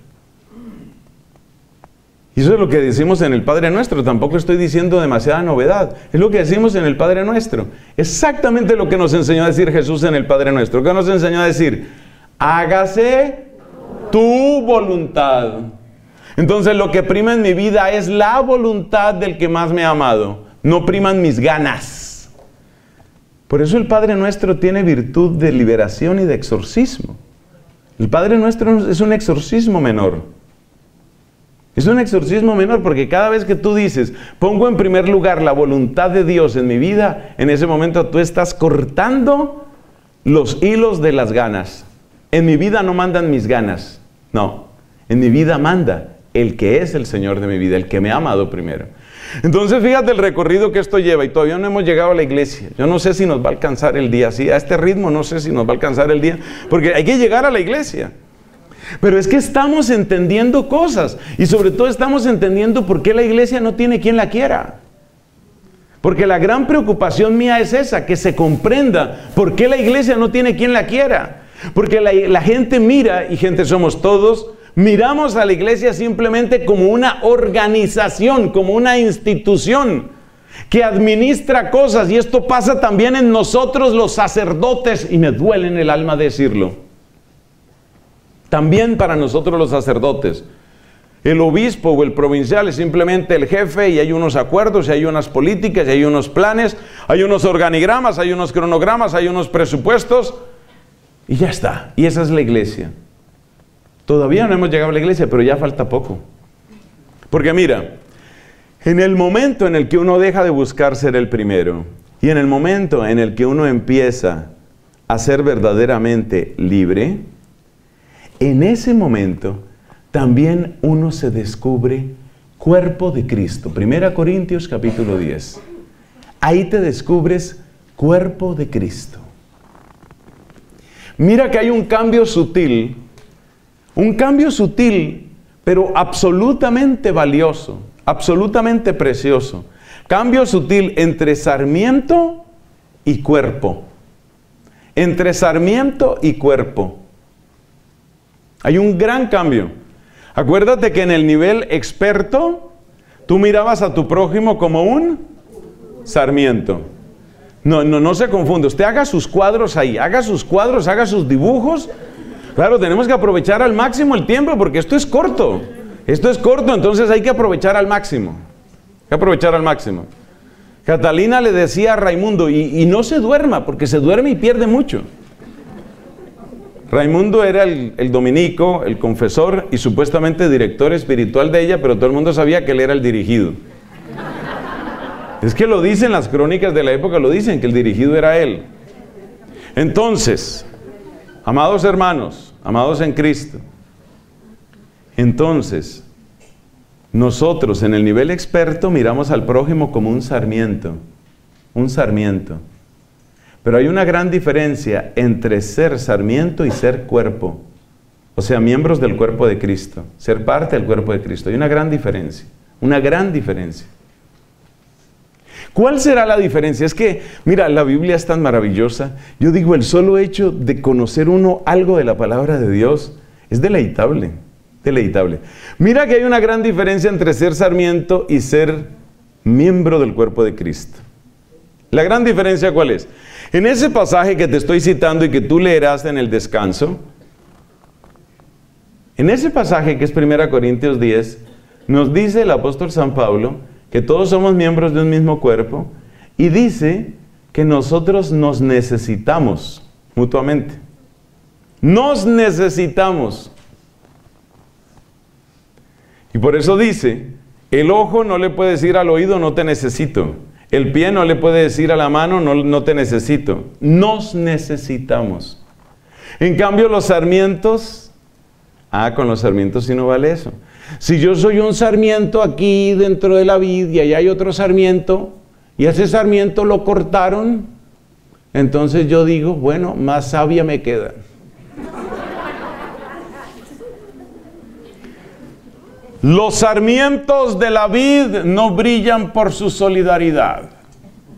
Y eso es lo que decimos en el Padre Nuestro. Tampoco estoy diciendo demasiada novedad. Es lo que decimos en el Padre Nuestro. Exactamente lo que nos enseñó a decir Jesús en el Padre Nuestro. ¿Qué nos enseñó a decir? Hágase tu voluntad. Entonces lo que prima en mi vida es la voluntad del que más me ha amado. No priman mis ganas. Por eso el Padre Nuestro tiene virtud de liberación y de exorcismo. El Padre Nuestro es un exorcismo menor. Es un exorcismo menor porque cada vez que tú dices, pongo en primer lugar la voluntad de Dios en mi vida, en ese momento tú estás cortando los hilos de las ganas. En mi vida no mandan mis ganas, no. En mi vida manda el que es el Señor de mi vida, el que me ha amado primero. Entonces fíjate el recorrido que esto lleva y todavía no hemos llegado a la iglesia. Yo no sé si nos va a alcanzar el día, así a este ritmo no sé si nos va a alcanzar el día, porque hay que llegar a la iglesia. Pero es que estamos entendiendo cosas y sobre todo estamos entendiendo por qué la iglesia no tiene quien la quiera. Porque la gran preocupación mía es esa, que se comprenda por qué la iglesia no tiene quien la quiera. Porque la, la gente mira, y gente somos todos, miramos a la iglesia simplemente como una organización, como una institución que administra cosas. Y esto pasa también en nosotros los sacerdotes, y me duele en el alma decirlo. También para nosotros los sacerdotes. El obispo o el provincial es simplemente el jefe y hay unos acuerdos, y hay unas políticas, y hay unos planes, hay unos organigramas, hay unos cronogramas, hay unos presupuestos y ya está. Y esa es la iglesia. Todavía no hemos llegado a la iglesia, pero ya falta poco. Porque mira, en el momento en el que uno deja de buscar ser el primero y en el momento en el que uno empieza a ser verdaderamente libre, en ese momento también uno se descubre cuerpo de Cristo. Primera Corintios capítulo diez. Ahí te descubres cuerpo de Cristo. Mira que hay un cambio sutil, un cambio sutil, pero absolutamente valioso, absolutamente precioso. Cambio sutil entre sarmiento y cuerpo. Entre sarmiento y cuerpo. Hay un gran cambio. Acuérdate que en el nivel experto, tú mirabas a tu prójimo como un sarmiento. No, no, no se confunde. Usted haga sus cuadros ahí, haga sus cuadros, haga sus dibujos. Claro, tenemos que aprovechar al máximo el tiempo porque esto es corto. Esto es corto, entonces hay que aprovechar al máximo. Hay que aprovechar al máximo. Catalina le decía a Raimundo, y, y no se duerma, porque se duerme y pierde mucho. Raimundo era el, el dominico, el confesor y supuestamente director espiritual de ella, pero todo el mundo sabía que él era el dirigido. Es que lo dicen las crónicas de la época, lo dicen, que el dirigido era él. Entonces, amados hermanos, amados en Cristo, entonces, nosotros en el nivel experto miramos al prójimo como un sarmiento, un sarmiento. Pero hay una gran diferencia entre ser sarmiento y ser cuerpo. O sea, miembros del cuerpo de Cristo. Ser parte del cuerpo de Cristo. Hay una gran diferencia. Una gran diferencia. ¿Cuál será la diferencia? Es que, mira, la Biblia es tan maravillosa. Yo digo, el solo hecho de conocer uno algo de la palabra de Dios es deleitable. Deleitable. Mira que hay una gran diferencia entre ser sarmiento y ser miembro del cuerpo de Cristo. ¿La gran diferencia cuál es? En ese pasaje que te estoy citando y que tú leerás en el descanso, en ese pasaje que es Primera Corintios diez, nos dice el apóstol San Pablo que todos somos miembros de un mismo cuerpo y dice que nosotros nos necesitamos mutuamente. Nos necesitamos. Y por eso dice, el ojo no le puede decir al oído no te necesito. El pie no le puede decir a la mano, no, no te necesito. Nos necesitamos. En cambio, los sarmientos, ah, con los sarmientos sí no vale eso. Si yo soy un sarmiento aquí dentro de la vid y allá hay otro sarmiento, y ese sarmiento lo cortaron, entonces yo digo, bueno, más sabia me queda. Los sarmientos de la vid no brillan por su solidaridad.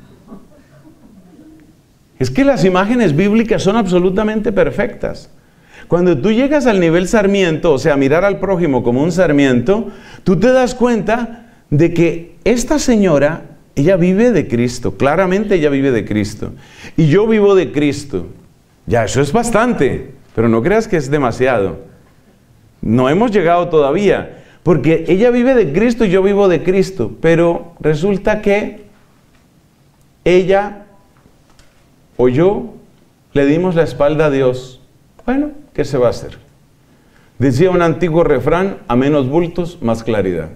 Es que las imágenes bíblicas son absolutamente perfectas. Cuando tú llegas al nivel sarmiento, o sea, mirar al prójimo como un sarmiento, tú te das cuenta de que esta señora, ella vive de Cristo, claramente ella vive de Cristo, y yo vivo de Cristo. Ya, eso es bastante, pero no creas que es demasiado. No hemos llegado todavía, porque ella vive de Cristo y yo vivo de Cristo, pero resulta que ella o yo le dimos la espalda a Dios. Bueno, ¿qué se va a hacer? Decía un antiguo refrán, a menos bultos, más claridad.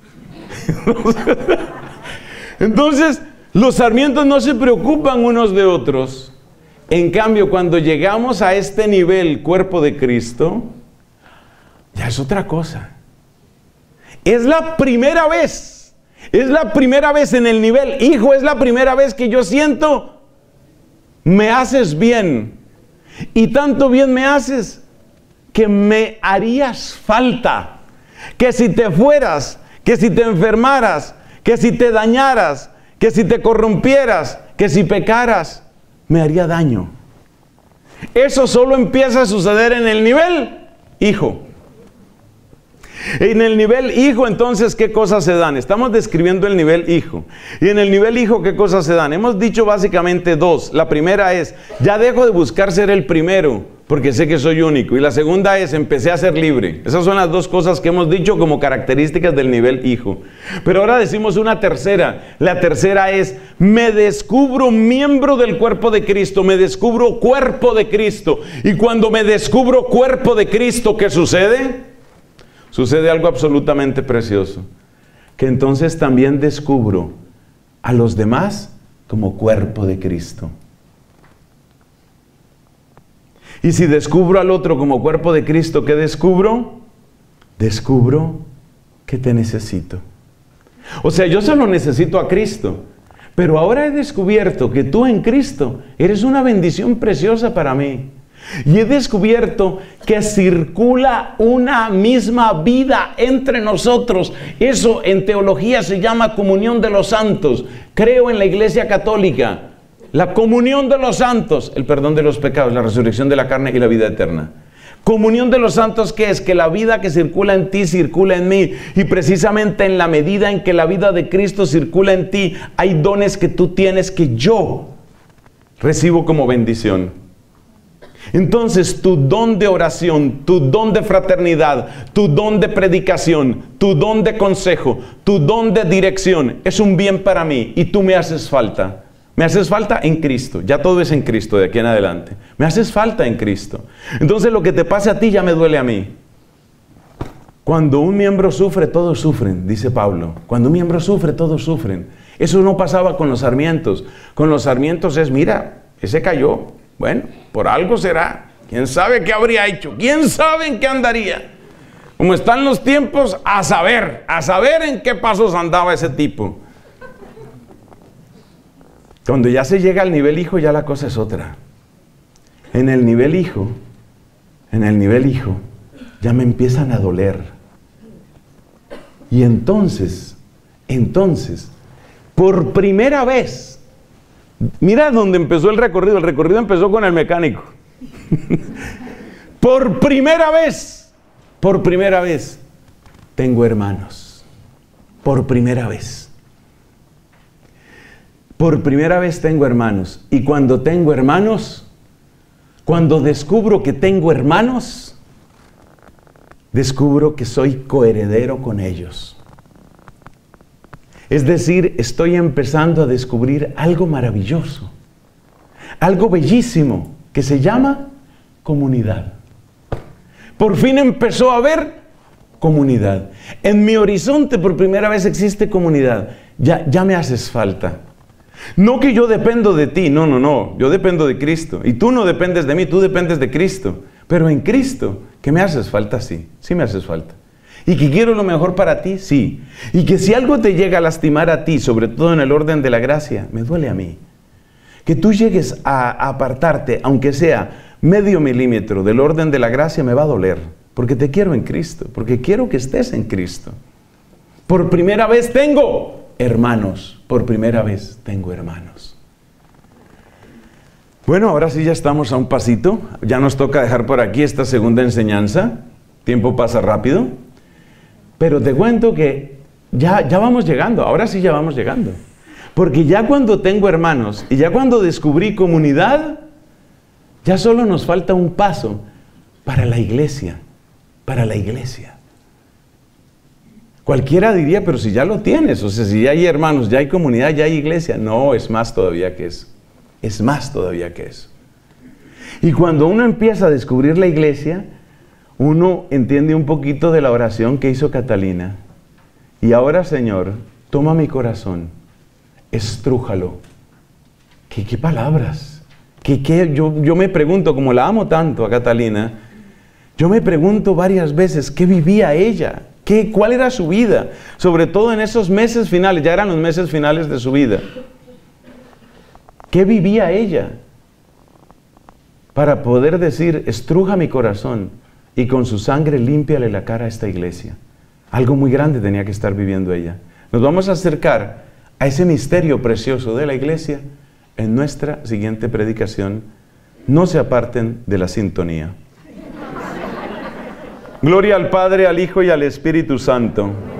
Entonces, los sarmientos no se preocupan unos de otros. En cambio, cuando llegamos a este nivel, cuerpo de Cristo, ya es otra cosa. Es la primera vez, es la primera vez en el nivel hijo, es la primera vez que yo siento, me haces bien. Y tanto bien me haces que me harías falta. Que si te fueras, que si te enfermaras, que si te dañaras, que si te corrompieras, que si pecaras, me haría daño. Eso solo empieza a suceder en el nivel hijo. En el nivel hijo, entonces, ¿qué cosas se dan? Estamos describiendo el nivel hijo. Y en el nivel hijo, ¿qué cosas se dan? Hemos dicho básicamente dos. La primera es, ya dejo de buscar ser el primero, porque sé que soy único. Y la segunda es, empecé a ser libre. Esas son las dos cosas que hemos dicho como características del nivel hijo. Pero ahora decimos una tercera. La tercera es, me descubro miembro del cuerpo de Cristo. Me descubro cuerpo de Cristo. Y cuando me descubro cuerpo de Cristo, ¿qué sucede? Sucede algo absolutamente precioso, que entonces también descubro a los demás como cuerpo de Cristo. Y si descubro al otro como cuerpo de Cristo, ¿qué descubro? Descubro que te necesito. O sea, yo solo necesito a Cristo, pero ahora he descubierto que tú en Cristo eres una bendición preciosa para mí. Y he descubierto que circula una misma vida entre nosotros. Eso en teología se llama comunión de los santos. Creo en la Iglesia Católica. La comunión de los santos, el perdón de los pecados, la resurrección de la carne y la vida eterna. Comunión de los santos, ¿qué es? Que la vida que circula en ti circula en mí. Y precisamente en la medida en que la vida de Cristo circula en ti, hay dones que tú tienes que yo recibo como bendición. Entonces tu don de oración, tu don de fraternidad, tu don de predicación, tu don de consejo, tu don de dirección es un bien para mí y tú me haces falta. Me haces falta en Cristo, ya todo es en Cristo de aquí en adelante. Me haces falta en Cristo. Entonces lo que te pase a ti ya me duele a mí. Cuando un miembro sufre, todos sufren, dice Pablo. Cuando un miembro sufre, todos sufren. Eso no pasaba con los sarmientos. Con los sarmientos es, mira, ese cayó. Bueno, por algo será. ¿Quién sabe qué habría hecho? ¿Quién sabe en qué andaría? Como están los tiempos, a saber, a saber en qué pasos andaba ese tipo. Cuando ya se llega al nivel hijo, ya la cosa es otra. En el nivel hijo, en el nivel hijo, ya me empiezan a doler. Y entonces, entonces, por primera vez, mira dónde empezó el recorrido. El recorrido empezó con el mecánico. Por primera vez, por primera vez, tengo hermanos. Por primera vez. Por primera vez tengo hermanos. Y cuando tengo hermanos, cuando descubro que tengo hermanos, descubro que soy coheredero con ellos. Es decir, estoy empezando a descubrir algo maravilloso, algo bellísimo, que se llama comunidad. Por fin empezó a haber comunidad. En mi horizonte por primera vez existe comunidad. Ya, ya me haces falta. No que yo dependo de ti, no, no, no. Yo dependo de Cristo. Y tú no dependes de mí, tú dependes de Cristo. Pero en Cristo, que me haces falta, sí, sí me haces falta. Y que quiero lo mejor para ti, sí. Y que si algo te llega a lastimar a ti, sobre todo en el orden de la gracia, me duele a mí. Que tú llegues a, a apartarte, aunque sea medio milímetro del orden de la gracia, me va a doler. Porque te quiero en Cristo, porque quiero que estés en Cristo. Por primera vez tengo hermanos, por primera vez tengo hermanos. Bueno, ahora sí ya estamos a un pasito. Ya nos toca dejar por aquí esta segunda enseñanza. Tiempo pasa rápido. Pero te cuento que ya, ya vamos llegando. Ahora sí ya vamos llegando. Porque ya cuando tengo hermanos y ya cuando descubrí comunidad, ya solo nos falta un paso para la iglesia. Para la iglesia. Cualquiera diría, pero si ya lo tienes, o sea, si ya hay hermanos, ya hay comunidad, ya hay iglesia. No, es más todavía que eso. Es más todavía que eso. Y cuando uno empieza a descubrir la iglesia, uno entiende un poquito de la oración que hizo Catalina. Y ahora, Señor, toma mi corazón, estrújalo. ¿Qué, qué palabras? ¿Qué, qué? Yo, yo me pregunto, como la amo tanto a Catalina, yo me pregunto varias veces, ¿qué vivía ella? ¿Qué, ¿Cuál era su vida? Sobre todo en esos meses finales, ya eran los meses finales de su vida. ¿Qué vivía ella? Para poder decir, estruja mi corazón y con su sangre límpiale la cara a esta iglesia. Algo muy grande tenía que estar viviendo ella. Nos vamos a acercar a ese misterio precioso de la iglesia en nuestra siguiente predicación. No se aparten de la sintonía. Gloria al Padre, al Hijo y al Espíritu Santo.